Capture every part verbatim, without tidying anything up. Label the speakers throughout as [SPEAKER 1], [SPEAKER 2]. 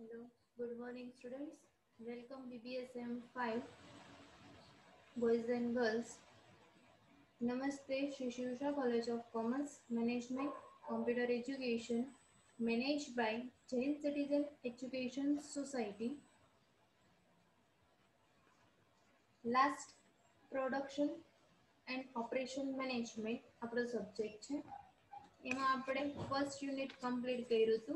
[SPEAKER 1] Hello, good morning students. Welcome B B S M five boys and girls. Namaste, Shri Shivsha College of Commerce Management Computer Education managed by Jain Citizen Education Society. Last production and operation management આપણો subject છે. એમાં આપણે first unit complete કર્યું હતું.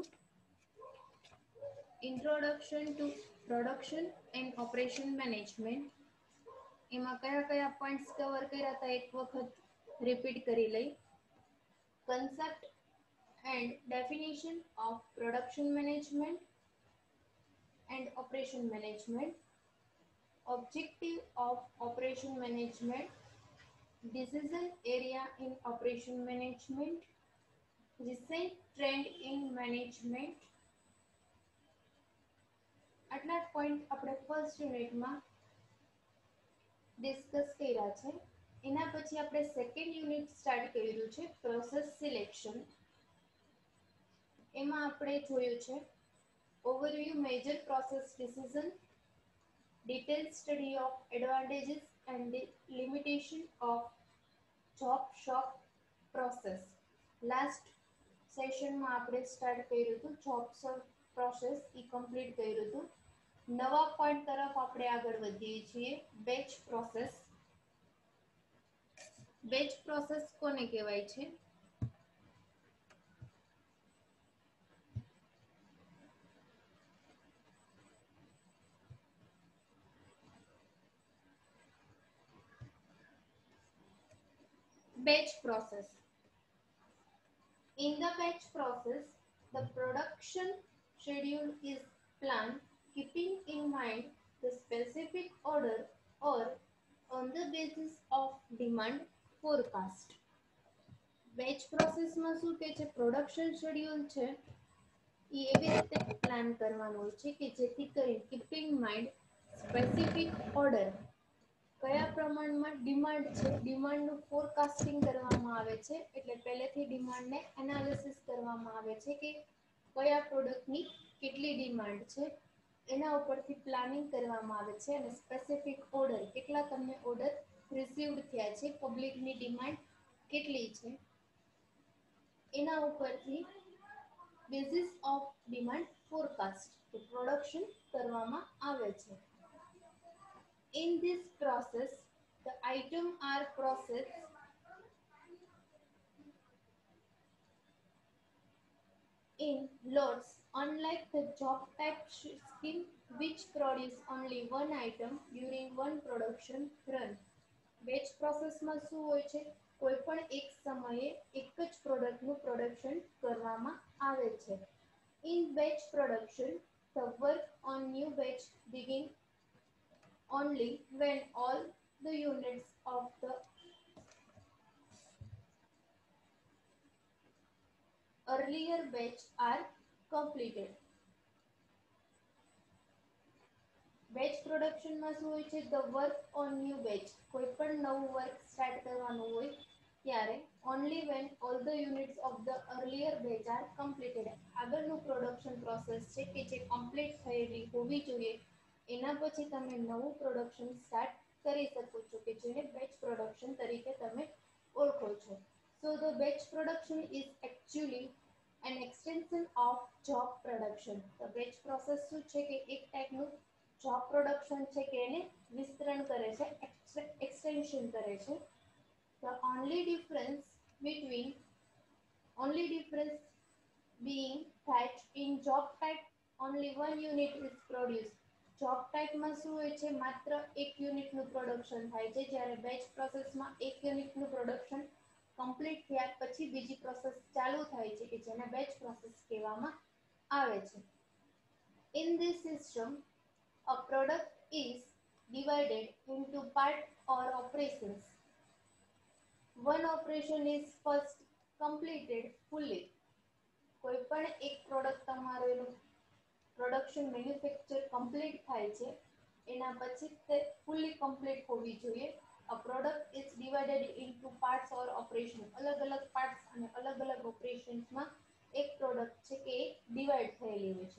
[SPEAKER 1] Introduction to Production and Operation Management. એમાં કયા કયા points cover કર્યા હતા એક વખત રિપીટ કરી લઈ. Concept and definition of production management and operation management, objective of operation management, decision area in operation management, recent trend in management. આટલા પોઈન્ટ આપણે ફર્સ્ટ યુનિટમાં ડિસ્કસ કર્યા છે. એના પછી આપણે સેકન્ડ યુનિટ સ્ટાર્ટ કર્યું છે પ્રોસેસ સિલેક્શન. એમાં આપણે જોયું છે overview major process decision, detailed study of advantages and the limitation of job shop process. Last સેશનમાં આપણે સ્ટાર્ટ કર્યું હતું જોબ શોપ પ્રોસેસ એ કમ્પ્લીટ કર્યું હતું. નવા પોઈન્ટ તરફ આપણે આગળ વધીએ છીએ. Batch process. બેચ પ્રોસેસ કોને કહેવાય છે? Batch process. In the batch process, the production schedule is planned keeping in mind the specific order or on the basis of demand forecast. Batch process માં શું કે છે? પ્રોડક્શન શેડ્યુલ છે એ એવી રીતે પ્લાન કરવાનું હોય છે કે જેથી કરી કીપિંગ માઇન્ડ સ્પેસિફિક ઓર્ડર કયા પ્રમાણમાં ડિમાન્ડ છે ડિમાન્ડનું ફોરકાસ્ટિંગ કરવામાં આવે છે. એટલે પહેલેથી ડિમાન્ડને એનાલિસિસ કરવામાં આવે છે કે કયા પ્રોડક્ટની કેટલી ડિમાન્ડ છે એના ઉપરથી પ્લાનિંગ કરવામાં આવે છે અને સ્પેસિફિક ઓર્ડર કેટલા તમને ઓર્ડર રિસીવ્ડ થયા છે, પબ્લિકની ડિમાન્ડ કેટલી છે એના ઉપરથી basis of demand forecast production કરવામાં આવે છે. In this process, the items are processed in lots, unlike the job type scheme which produce only one item during one production run. Batch process માં શું હોય છે? કોઈ પણ એક સમયે એક જ પ્રોડક્ટનું પ્રોડક્શન કરવામાં આવે છે. In batch production, the work on new batch begin only when all the units of the earlier batch are completed. Batch production માં શું હોય છે? The work on new batch. કોઈ પણ નવું વર્ક સ્ટાર્ટ કરવાનું હોય ત્યારે only when all the units of the earlier batch are completed. આગળનું પ્રોડક્શન પ્રોસેસ છે કે જે કમ્પ્લીટ થયેલી હોવી જોઈએ એના પછી તમે નવું પ્રોડક્શન સ્ટાર્ટ કરી શકો છો કે જેને બેચ પ્રોડક્શન તરીકે તમે ઓળખો છો. So the batch production is actually an extension of job production. The batch process શું છે કે એક ટાઈપનું જોબ પ્રોડક્શન છે કે એને વિસ્તરણ કરે છે, એક્સટેન્શન કરે છે. The only difference between only difference being that in job type only one unit is produced. Job ટાઈપમાં શું હોય છે? માત્ર એક યુનિટનું પ્રોડક્શન થાય છે, જ્યારે બેચ પ્રોસેસમાં એક યુનિટનું પ્રોડક્શન કમ્પ્લીટ થયા પછી બીજી પ્રોસેસ ચાલુ થાય છે કે જેને બેચ પ્રોસેસ કહેવામાં આવે છે. In this system, a product is divided into part or operations. One operation is first completed fully. કોઈ પણ એક પ્રોડક્ટ તમારું એનું પ્રોડક્શન મેન્યુફેક્ચર કમ્પ્લીટ થાય છે એના પછી તે ફૂલી કમ્પ્લીટ હોવી જોઈએ. A product is divided into parts or operation. અલગ અલગ પાર્ટ્સ અને અલગ અલગ ઓપરેશન્સમાં એક પ્રોડક્ટ છે કે ડિવાઈડ થયેલી હોય છે.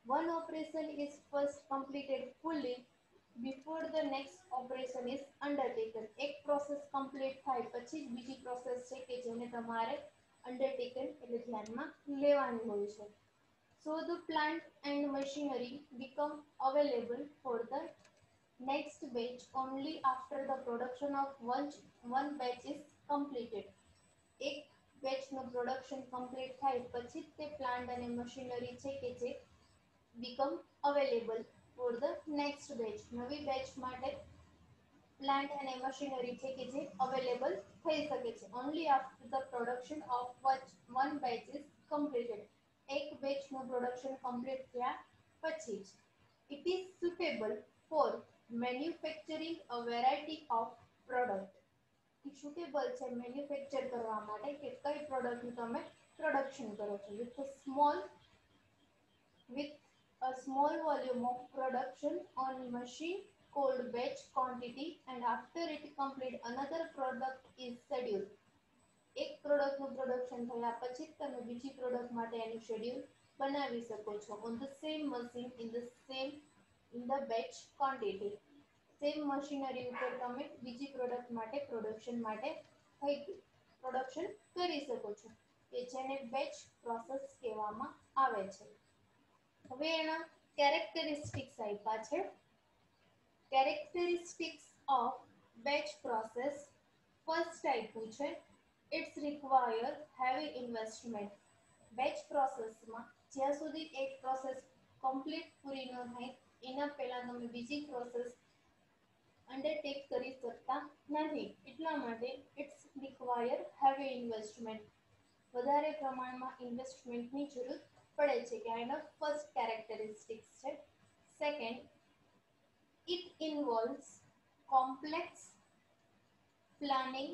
[SPEAKER 1] One operation is first completed fully before the next operation is undertaken. એક પ્રોસેસ કમ્પ્લીટ થાય પછી જ બીજી પ્રોસેસ છે કે જેને તમારે અંડરટેકન એટલે ધ્યાનમાં લેવાની હોય છે. So the plant and machinery become available for the next batch only after the production of one, one batch is completed. એક બેચનું પ્રોડક્શન કમ્પ્લીટ થાય પછી જ તે પ્લાન્ટ અને મશીનરી છે કે જે become available for the next batch. નવી બેચ માટે પ્લાન્ટ અને મશીનરી છે કે જે અવેલેબલ થઈ શકે છે only after the production of one batch is completed. એક બેચનું પ્રોડક્શન કમ્પ્લીટ થયા પછી જ. It is suitable for manufacturing a variety of product. Suitable છે મેન્યુફેક્ચર કરવા માટે કે કઈ પ્રોડક્ટનું તમે પ્રોડક્શન કરો છો with small with a small volume of production on machine called batch quantity, and after it complete another product is scheduled. એક પ્રોડક્ટનું પ્રોડક્શન થયા પછી તમે બીજી પ્રોડક્ટ માટે એનું શેડ્યુલ બનાવી શકો છો on the same machine in the same in the batch quantity. Same machinery ઉપર તમે બીજી પ્રોડક્ટ માટે પ્રોડક્શન માટે પ્રોડક્શન કરી શકો છો કે જેને બેચ પ્રોસેસ કહેવામાં આવે છે. હવે એના કેરેક્ટરિસ્ટિક્સ આપ્યા છે. Characteristics of batch process first આપ્યું છે it's require heavy investment. Batch પ્રોસેસમાં જ્યાં સુધી એક પ્રોસેસ કમ્પ્લીટ પૂરી ન થાય એના પહેલા તમે બીજી પ્રોસેસ અંડરટેક કરી શકતા નથી. એટલા માટે ઇટ્સ રિક્વાયર હેવી ઇન્વેસ્ટમેન્ટ. વધારે પ્રમાણમાં ઇન્વેસ્ટમેન્ટની જરૂર પડે છે કે એનો ફર્સ્ટ કેરેક્ટરિસ્ટિક્સ છે. Second, it involves complex planning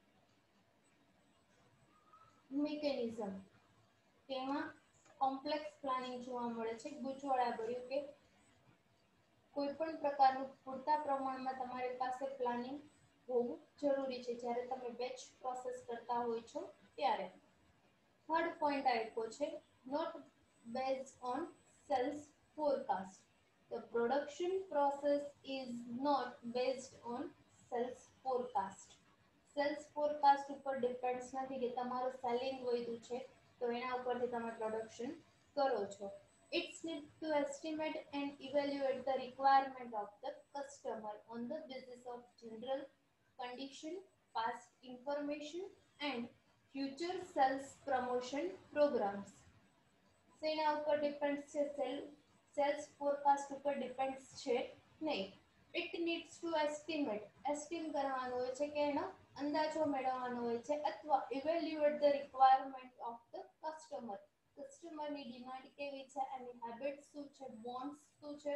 [SPEAKER 1] mechanism. તેમાં કોમ્પ્લેક્સ પ્લાનિંગ જોવા મળે છે ગૂંચવણાભર્યું કે કોઈ પણ પ્રકારનું પૂરતા પ્રમાણમાં તમારી પાસે પ્લાનિંગ હોવું જરૂરી છે જ્યારે તમે બેચ પ્રોસેસ કરતા હોય છો ત્યારે. થર્ડ પોઈન્ટ આપ્યો છે not based on sales forecast. The production process is not based on sales forecast. Sales forecast ઉપર ડિપેન્ડ્સ નથી કે તમારું સેલિંગ વધ્યું છે તો એના ઉપરથી તમે પ્રોડક્શન કરો છો. It's need to estimate and evaluate the requirement of the customer on the basis of general condition, past information, and future sales promotion programs. સેના ઉપર ડિપેન્ડ્સ છે સેલ સેલ્સ ફોરકાસ્ટ ઉપર ડિપેન્ડ્સ છે નહીં. It needs to estimate એસ્ટિમ કરવાનું હોય છે કે એનો અંદાજો મેળવવાનો હોય છે અથવા evaluate the requirement of the customer. કસ્ટમરની ડિમાન્ડ કેવી છે, એની હેબિટ શું છે, બોન્ડ્સ શું છે,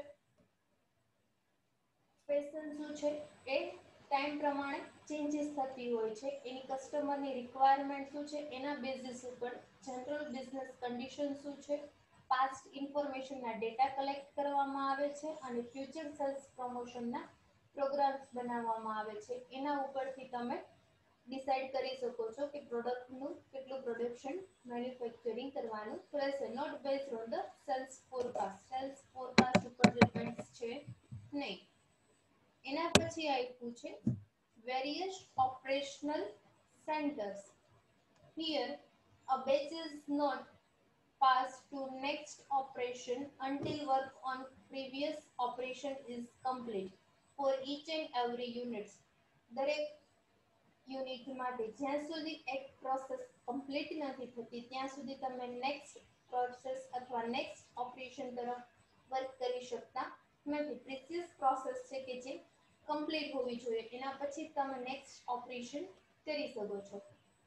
[SPEAKER 1] ફેશન શું છે, એ ટાઈમ પ્રમાણે ચેન્જીસ થતી હોય છે. એની કસ્ટમરની રિક્વાયરમેન્ટ શું છે એના બેઝિસ ઉપર જનરલ બિઝનેસ કન્ડિશન શું છે, પાસ્ટ ઇન્ફોર્મેશનના ડેટા કલેક્ટ કરવામાં આવે છે અને ફ્યુચર સેલ્સ પ્રમોશનના પ્રોગ્રામ્સ બનાવવામાં આવે છે. એના ઉપરથી તમે ડિસાઇડ કરી શકો છો કે પ્રોડક્ટનું કેટલું પ્રોડક્શન મેન્યુફેક્ચરિંગ કરવાનું રહેશે. Not based on the sales forecast. Sales forecast ઉપર ડિપેન્ડ્સ છે નહીં. એના પછી આપ્યું છે various operational centres. Here a batch is not pass to next operation until work on previous operation is complete for each and every unit. દરેક unit માટે જ્યાં સુધી એક પ્રોસેસ કમ્પ્લીટ નથી થતી ત્યાં સુધી તમે નેક્સ્ટ પ્રોસેસ અથવા નેક્સ્ટ ઓપરેશન તરફ વર્ક કરી શકતા નથી. પ્રીવિયસ પ્રોસેસ છે કે જે કમ્પ્લીટ હોવી જોઈએ એના પછી તમે નેક્સ્ટ ઓપરેશન કરી શકો છો.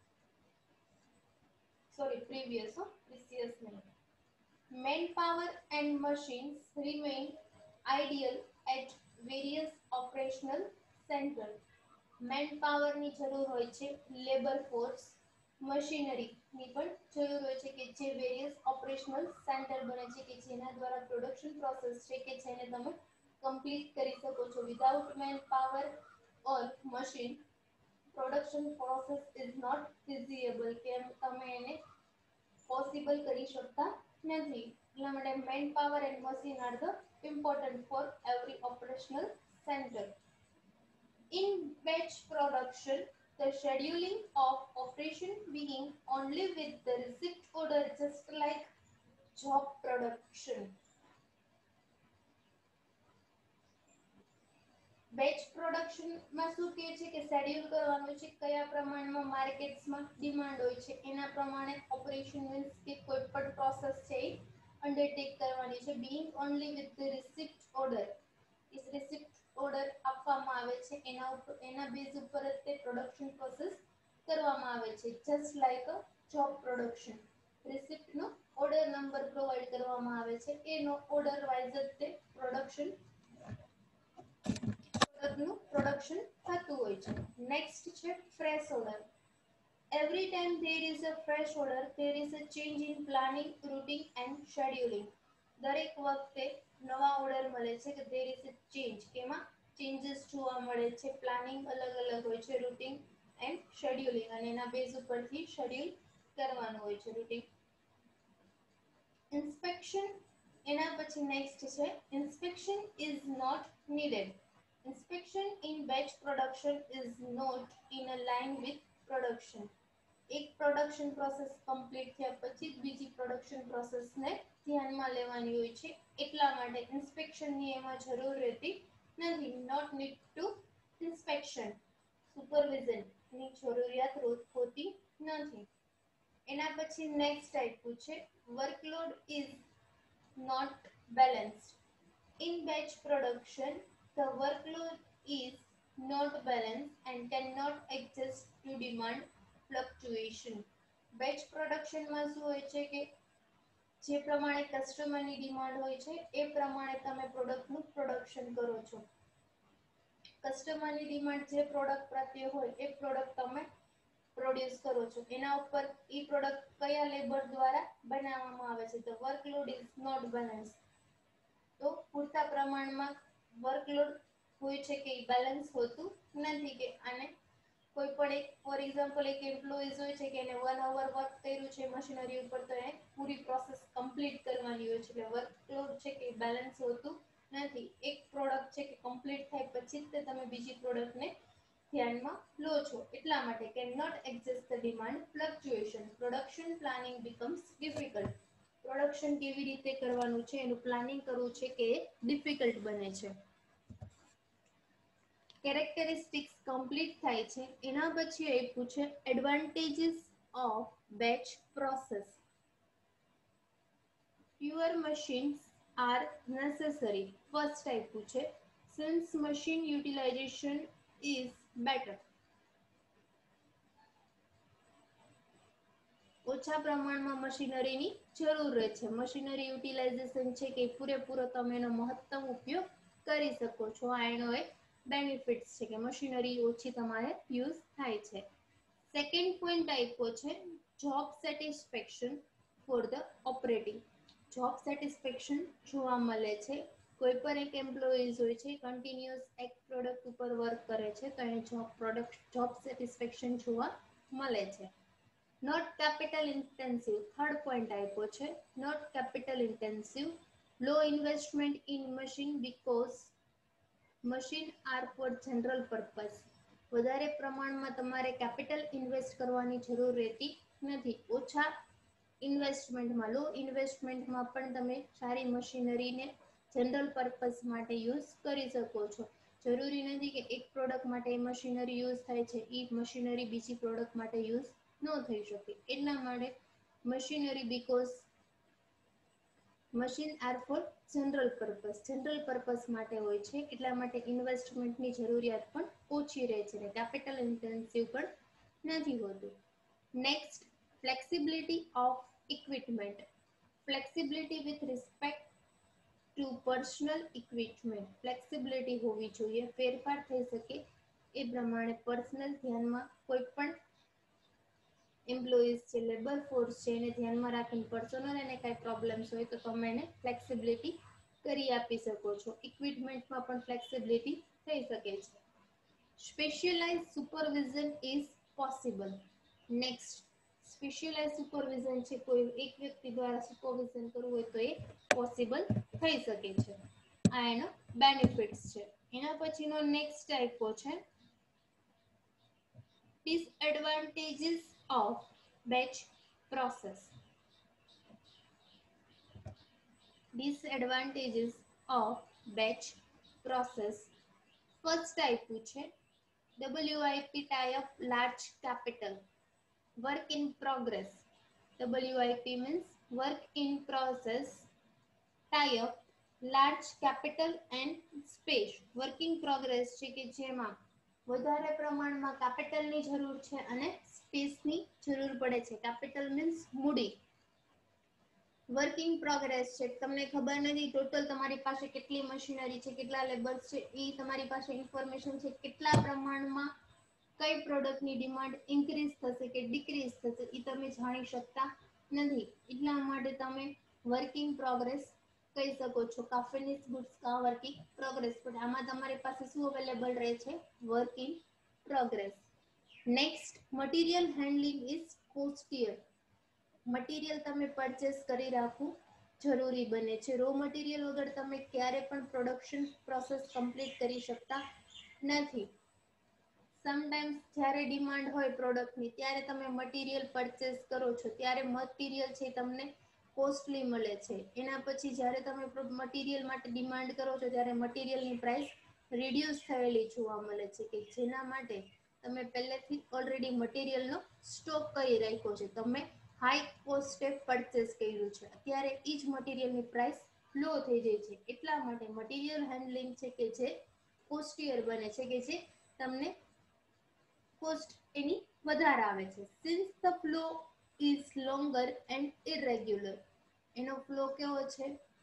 [SPEAKER 1] Sorry, previous, huh? Previous नहीं. Manpower and machines remain ideal at various operational centers. Manpower ની જરૂર હોય છે, લેબર ફોર્સ, મશીનરી ની પણ જરૂર હોય છે કે જે વેરિયસ ઓપરેશનલ સેન્ટર બને છે કે જેના દ્વારા પ્રોડક્શન પ્રોસેસ છે કે જેને તમે કમ્પ્લીટ કરી શકો છો. Without manpower or machine production process is not feasible કે તમે એને પોસિબલ કરી શકતા નથી. એટલા માટે manpower and machine are the important for every operational centre. In batch production, the scheduling of operation being only with the receipt order, just like job production. Batch પ્રોડક્શનમાં શું કહે છે કે શેડ્યુલ કરવાનું છે કયા પ્રમાણમાં માર્કેટ્સમાં ડિમાન્ડ હોય છે એના પ્રમાણે ઓપરેશન મીન્સ કે કોઈ પણ પ્રોસેસ છે એ અંડરટેક કરવાની છે being only with the receipt order. Is receipt order આપવામાં આવે છે એના ઉપર એના બેઝ ઉપર જ તે પ્રોડક્શન પ્રોસેસ કરવામાં આવે છે just like a job production. રિસિપ્ટનો ઓર્ડર નંબર પ્રોવાઈડ કરવામાં આવે છે એનો ઓર્ડર વાઇઝ જ તે પ્રોડક્શન નું પ્રોડક્શન થતું હોય છે. નેક્સ્ટ છે fresh order. Every time there is a fresh order, there is a change in planning, routine and scheduling. દરેક વખતે નવા ઓર્ડર મળે છે કે there is a change કેમાં ચેન્જીસ જોવા મળે છે પ્લાનિંગ અલગ અલગ હોય છે રૂટીન એન્ડ શેડ્યુલિંગ અને એના બેઝ ઉપરથી શેડ્યુલ કરવાનું હોય છે રૂટીન. ઇન્સ્પેક્શન એના પછી નેક્સ્ટ છે inspection is not needed. Inspection in batch production is not in a line with production. એક પ્રોડક્શન પ્રોસેસ કમ્પ્લીટ થયા પછી જ બીજી પ્રોડક્શન પ્રોસેસને ધ્યાનમાં લેવાની હોય છે એટલા માટે ઇન્સ્પેક્શનની એમાં જરૂર રહેતી નથી. નોટ નીડ ટુ ઇન્સ્પેક્શન સુપરવિઝનની જરૂરિયાત હોતી નથી. એના પછી નેક્સ્ટ આપ્યું છે workload is not balanced. In batch production the workload is not balanced and cannot adjust to demand fluctuation. Batch production માં શું હોય છે કે જે પ્રમાણે કસ્ટમરની ડિમાન્ડ હોય છે એ પ્રમાણે તમે પ્રોડક્ટનું પ્રોડક્શન કરો છો. કસ્ટમરની ડિમાન્ડ જે પ્રોડક્ટ પ્રત્યે હોય એ પ્રોડક્ટ તમે પ્રોડ્યુસ કરો છો એના ઉપર એ પ્રોડક્ટ કયા લેબર દ્વારા બનાવવામાં આવે છે. The workload is not balanced. તો પૂરતા પ્રમાણમાં વર્કલોડ હોય છે કે બેલેન્સ હોતું નથી કે આને કોઈ પણ એક ફોર એક્ઝામ્પલ એક એમ્પ્લોઈઝ હોય છે કે એને વન અવર વર્ક કર્યું છે મશીનરી ઉપર તો એને પૂરી પ્રોસેસ કમ્પ્લીટ કરવાની હોય છે એટલે વર્કલોડ છે કે બેલેન્સ હોતું નથી. એક પ્રોડક્ટ છે કે કમ્પ્લીટ થાય પછી જ તે તમે બીજી પ્રોડક્ટને ધ્યાનમાં લો છો એટલા માટે can not adjust the demand fluctuation. Production planning becomes difficult. Production કેવી રીતે કરવાનું છે એનું પ્લાનિંગ કરવું છે કે એ ડિફિકલ્ટ બને છે. કેરેક્ટરિસ્ટિક્સ કમ્પ્લીટ થાય છે એના પછી આપ્યું છે advantages of batch process. Fewer machines are necessary. First આપ્યું છે since machine utilization is better. ઓછા પ્રમાણમાં મશીનરીની જરૂર રહે છે. મશીનરી યુટિલાઇઝેશન છે કે પૂરેપૂરો તમે એનો મહત્તમ ઉપયોગ કરી શકો છો. આ એનો એક બેનિફિટ્સ છે કે મશીનરી ઓછી તમારે યુઝ થાય છે. સેકન્ડ પોઈન્ટ આપ્યો છે job satisfaction for the operating. Job satisfaction જોવા મળે છે. કોઈ પણ એક એમ્પ્લોઈઝ હોય છે કન્ટિન્યુઅસ એક પ્રોડક્ટ ઉપર વર્ક કરે છે તો એને જોબ પ્રોડક્ટ જોબ સેટિસ્ફેક્શન જોવા મળે છે. Not capital intensive. Third point આપ્યો છે not capital intensive. Low investment in machine because machine are for general purpose. વધારે પ્રમાણમાં તમારે કેપિટલ ઇન્વેસ્ટ કરવાની જરૂર રહેતી નથી. ઓછા ઇન્વેસ્ટમેન્ટમાં લો ઇન્વેસ્ટમેન્ટમાં પણ તમે સારી મશીનરીને જનરલ પર્પઝ માટે યુઝ કરી શકો છો. જરૂરી નથી કે એક પ્રોડક્ટ માટે મશીનરી યુઝ થાય છે એ મશીનરી બીજી પ્રોડક્ટ માટે યુઝ ન થઈ શકે એટલા માટે machinery because machine are for general purpose general purpose માટે હોય છે એટલા માટે ઇન્વેસ્ટમેન્ટની જરૂરિયાત પણ ઓછી રહે છે ને કેપિટલ ઇન્ટેન્સિવ પણ નથી હોતું. Next flexibility of equipment. Flexibility with respect to personal equipment. Flexibility હોવી જોઈએ. ફેરફાર થઈ શકે એ પ્રમાણે પર્સનલ ધ્યાનમાં કોઈ પણ એમ્પ્લોઈઝ છે લેબર ફોર્સ છે એને ધ્યાનમાં રાખીને પર્સનલ એને કાંઈ પ્રોબ્લેમ્સ હોય તો તમે એને ફ્લેક્સિબિલિટી કરી આપી શકો છો. ઇક્વિપમેન્ટમાં પણ ફ્લેક્સિબિલિટી થઈ શકે છે. Specialize supervision is possible. Next specialize supervision છે, કોઈ એક વ્યક્તિ દ્વારા સુપરવિઝન કરવું હોય તો એ પોસિબલ થઈ શકે છે. આ એનો બેનિફિટ્સ છે. એના પછીનો નેક્સ્ટ ટાઈપો છે disadvantages of batch process. Disadvantages of batch process. First type છે W I P type large capital work in progress. W I P means work in process, tie up large capital and space. Working progress છે કે જેમાં વધારે પ્રમાણમાં કેપિટલની જરૂર છે અને સ્પેસની જરૂર પડે છે. કેપિટલ મીન્સ મૂડી. વર્કિંગ પ્રોગ્રેસ છે, તમને ખબર નથી ટોટલ તમારી પાસે કેટલી મશીનરી છે, કેટલા લેબર્સ છે, એ તમારી પાસે ઇન્ફોર્મેશન છે, કેટલા પ્રમાણમાં કઈ પ્રોડક્ટની ડિમાન્ડ ઇન્ક્રીઝ થશે કે ડિક્રીઝ થશે એ તમે જાણી શકતા નથી. એટલા માટે તમે વર્કિંગ પ્રોગ્રેસ કહી શકો છો. કા ફિનિશ ગુડ્સ કા વર્કિંગ પ્રોગ્રેસ, પણ આમાં તમારી પાસે શું અવેલેબલ રહે છે? Working progress. Next, material handling is costlier. Material તમે પરચેસ કરી રાખવું જરૂરી બને છે. રો મટીરિયલ વગર તમે ક્યારે પણ પ્રોડક્શન પ્રોસેસ કમ્પ્લીટ કરી શકતા નથી. સમટાઈમ્સ જ્યારે ડિમાન્ડ હોય પ્રોડક્ટની ત્યારે તમે મટીરિયલ પરચેસ કરો છો, ત્યારે મટીરિયલ છે તમને કોસ્ટલી મળે છે. એના પછી જ્યારે તમે મટીરિયલ માટે ડિમાન્ડ કરો છો ત્યારે મટીરિયલની પ્રાઇસ રિડ્યુસ થયેલી જોવા મળે છે, કે જેના માટે તમે પહેલેથી ઓલરેડી મટીરિયલનો સ્ટોક કરી રાખ્યો છે, તમે હાઈ કોસ્ટે પરચેસ કર્યું છે, અત્યારે એ જ મટીરિયલની પ્રાઇસ લો થઈ જાય છે. એટલા માટે મટીરિયલ હેન્ડલિંગ છે કે જે કોસ્ટિયર બને છે, કે જે તમને કોસ્ટ એની વધારે આવે છે. Since the flow is longer and irregular. એનો ફ્લો કેવો છે?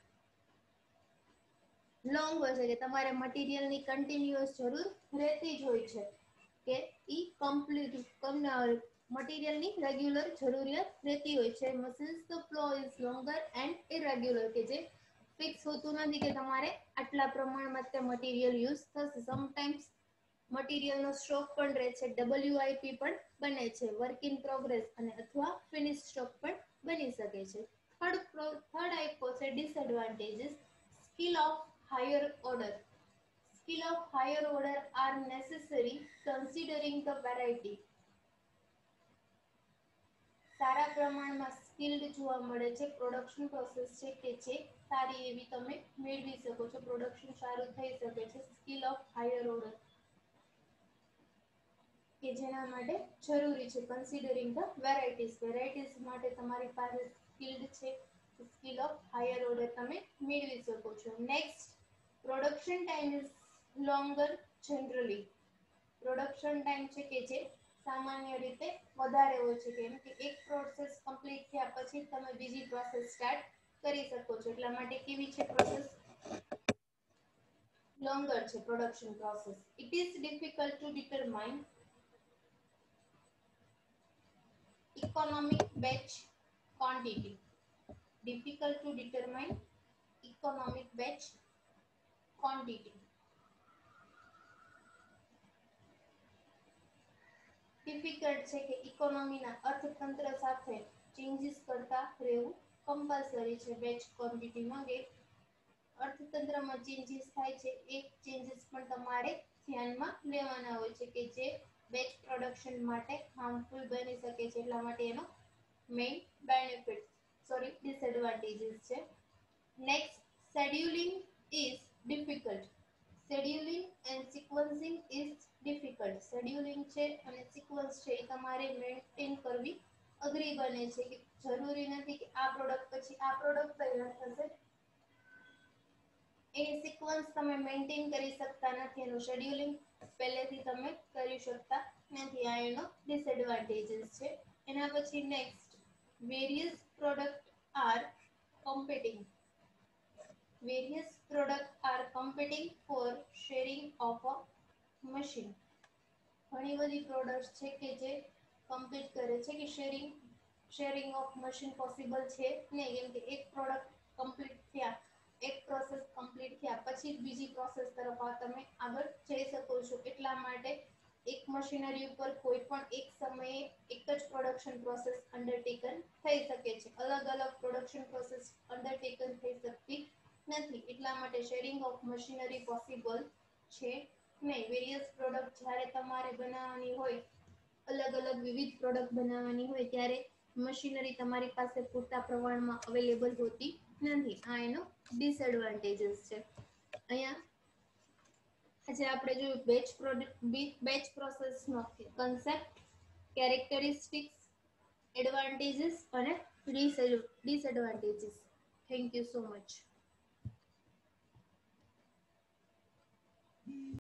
[SPEAKER 1] લોંગ હોય છે, કે તમારે મટીરિયલની કન્ટિન્યુઅસ જરૂર રહેતી જ હોય છે, કે ઈ કમ્પ્લીટ મટીરિયલની રેગ્યુલર જરૂરિયાત રહેતી હોય છે. Since the flow is longer and irregular, કે જે ફિક્સ હોતું નથી કે તમારે આટલા પ્રમાણમાં તે મટીરિયલ યુઝ થશે. સમટાઈમ્સ મટીરિયલનો સ્ટોક પણ રહે છે, ડબલ્યુ આઈ પી પણ બને છે, વર્ક ઇન પ્રોગ્રેસ અને અથવા ફિનિશ સ્ટોક પણ બની શકે છે. થર્ડ થર્ડ આઈપો છે disadvantages. Skill of higher order. Skill of higher order are necessary considering the variety. સારા પ્રમાણમાં સ્કિલ્ડ જોવા મળે છે. પ્રોડક્શન પ્રોસેસ છે કે જે સારી એવી તમે મેળવી શકો છો, પ્રોડક્શન સારું થઈ શકે છે. સ્કિલ ઓફ હાયર ઓર્ડર કે જેના માટે જરૂરી છે. Considering the varieties. વેરાયટીઝ માટે તમારી પાસે સ્કિલ્ડ છે, સ્કિલ ઓફ હાયર ઓર્ડર તમે મેળવી શકો છો. Next, production time is longer generally. Production time છે કે જે સામાન્ય રીતે વધારે હોય છે, કેમ કે એક પ્રોસેસ કમ્પ્લીટ થયા પછી તમે બીજી પ્રોસેસ સ્ટાર્ટ કરી શકો છો. એટલા માટે કેવી છે પ્રોસેસ? લોંગર છે production process. It is difficult to determine economic batch quantity. Difficult to determine economic batch quantity. Difficult છે કે ઇકોનોમીના અર્થતંત્ર સાથે ચેન્જીસ કરતા રહેવું કમ્પલસરી છે. બેચ ક્વોન્ટિટીમાં કે અર્થતંત્રમાં ચેન્જીસ થાય છે, એક ચેન્જીસ પણ તમારે ધ્યાનમાં લેવાના હોય છે, કે જે બેચ પ્રોડક્શન માટે હાર્મફુલ બની શકે છે. એટલા માટે એનો મેઇન બેનિફિટ સોરી ડિસએડવાન્ટેજીસ છે. Next, scheduling is difficult. Scheduling and sequencing is difficult. Scheduling છે અને સિક્વન્સ છે એ તમારે મેન્ટેન કરવી અઘરી બને છે, કે જરૂરી નથી કે આ પ્રોડક્ટ પછી આ પ્રોડક્ટ તૈયાર થશે, એની સિક્વન્સ તમે મેન્ટેન કરી શકતા નથી, એનું શેડ્યુલિંગ પહેલેથી તમે કરી શકતા નથી. આ એનો ડિસએડવાન્ટેજીસ છે. એના પછી next, various product are competing. Various product are competing for sharing of a machine. ઘણી બધી પ્રોડક્ટ્સ છે કે જે કમ્પીટ કરે છે, કે sharing sharing of machine possible છે નહીં, કેમ કે એક પ્રોડક્ટ કમ્પ્લીટ થયા, એક પ્રોસેસ કમ્પ્લીટ થયા પછી બીજી પ્રોસેસ તરફ તમે આગળ જઈ શકો છો. એટલા માટે એક મશીનરી ઉપર કોઈ પણ એક સમયે એક જ પ્રોડક્શન પ્રોસેસ અંડરટેકન થઈ શકે છે. અલગ અલગ પ્રોડક્શન પ્રોસેસ અંડરટેકન થઈ શકતી નથી. એટલા માટે શેરિંગ ઓફ મશીનરી પોસિબલ છે નહીં. વેરિયસ પ્રોડક્ટ જ્યારે તમારે બનાવવાની હોય, અલગ અલગ વિવિધ પ્રોડક્ટ બનાવવાની હોય ત્યારે મશીનરી તમારી પાસે પૂરતા પ્રમાણમાં અવેલેબલ હોતી નથી. આ એનો ડિસએડવાન્ટેજીસ છે. અહીંયા આજે આપણે જોયું બેચ પ્રોડક્ટ બેચ પ્રોસેસનો કન્સેપ્ટ, કેરેક્ટરિસ્ટિક્સ, એડવાન્ટેજીસ અને disadvantages. Thank you so much.